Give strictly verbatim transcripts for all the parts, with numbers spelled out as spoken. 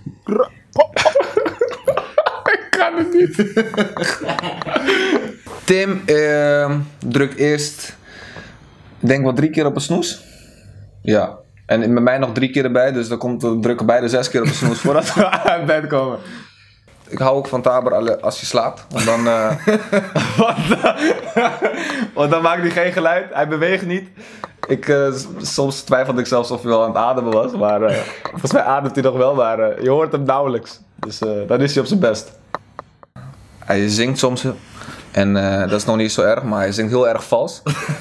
Ik kan het niet. Tim uh, drukt eerst, ik denk wel drie keer op een snoes. Ja. En met mij nog drie keer erbij, dus dan komt we drukken beide zes keer op een snoes voordat we uit bed komen. Ik hou ook van Taber als je slaapt, want dan, uh, want, uh, want dan maakt hij geen geluid, hij beweegt niet. Ik, uh, soms twijfelde ik zelfs of hij wel aan het ademen was, maar uh, volgens mij ademt hij nog wel, maar uh, je hoort hem nauwelijks. Dus uh, dan is hij op zijn best. Hij zingt soms en uh, dat is nog niet zo erg, maar hij zingt heel erg vals.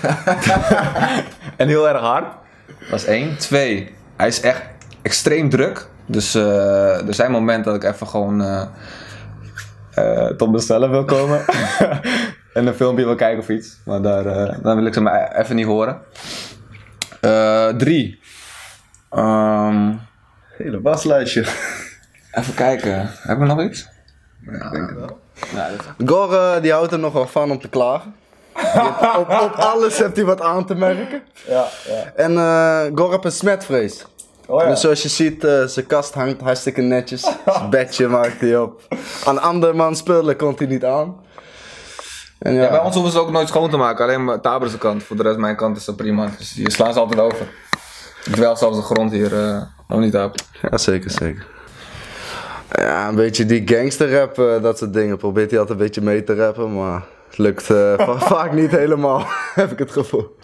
En heel erg hard. Dat is één. Twee, hij is echt extreem druk. Dus uh, er zijn momenten dat ik even gewoon uh, uh, tot mezelf wil komen. En een filmpje wil kijken of iets. Maar daar, uh, dan wil ik ze maar even niet horen. Uh, drie. Um, Hele waslijstje. Even kijken. Heb ik nog iets? Ja, ik denk het wel. Ja, dat... Gor uh, die houdt er nog wel van om te klagen. Heeft, op, op alles heeft hij wat aan te merken. Ja, ja. En uh, Gor heeft een smetvrees. Oh, ja. Dus zoals je ziet, uh, zijn kast hangt hartstikke netjes. Zijn bedje maakt hij op. Aan andermans spullen komt hij niet aan. En ja. Ja, bij ons hoeven ze ook nooit schoon te maken, alleen maar Taber's kant. Voor de rest, mijn kant is dat prima. Dus die slaan ze altijd over. Terwijl zelfs de grond hier uh, nog niet op. Ja, zeker, zeker. Ja, een beetje die gangsterrap, uh, dat soort dingen. Probeert hij altijd een beetje mee te rappen, maar het lukt uh, va vaak niet helemaal, heb ik het gevoel.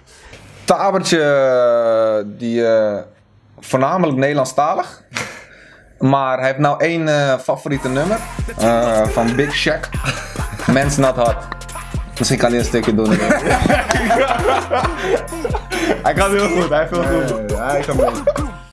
Tabertje, die uh, voornamelijk Nederlandstalig. Maar hij heeft nou één uh, favoriete nummer. Uh, van Big Shaq. Man's Not Hot. Misschien kan hij een stukje doen. Hij kan heel goed, hij heeft heel goed. Ja, hij kan mee.